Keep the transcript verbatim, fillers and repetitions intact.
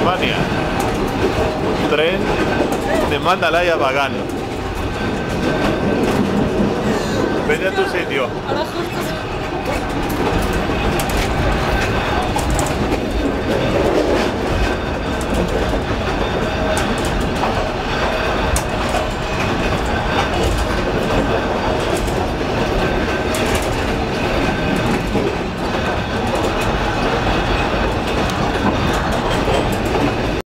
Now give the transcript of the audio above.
Alemania. Tren de Mandalay a Bagán. Vete a tu sitio. Ahora justo